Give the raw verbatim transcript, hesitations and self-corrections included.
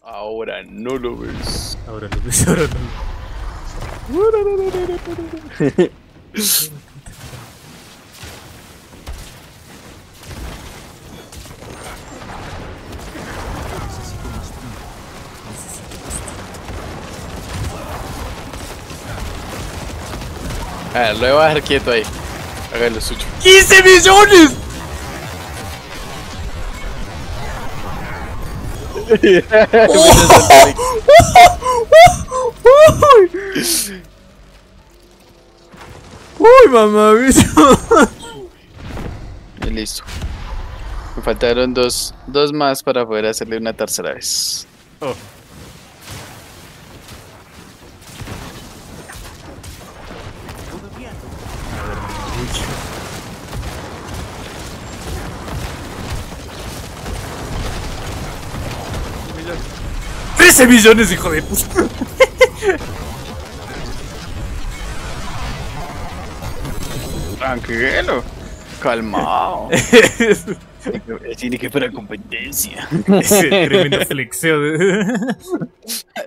Ahora no lo ves. Ahora lo ves, ahora no. A ver, lo voy a dejar quieto ahí. Haga lo suyo. ¡quince millones! ¡Uy, mamá! Y listo. Me faltaron dos, dos más para poder hacerle una tercera vez. Oh. ¡trece millones, hijo de puta! Tranquilo. Calmado. Tiene que para competencia. Ese tremendo flexeo de...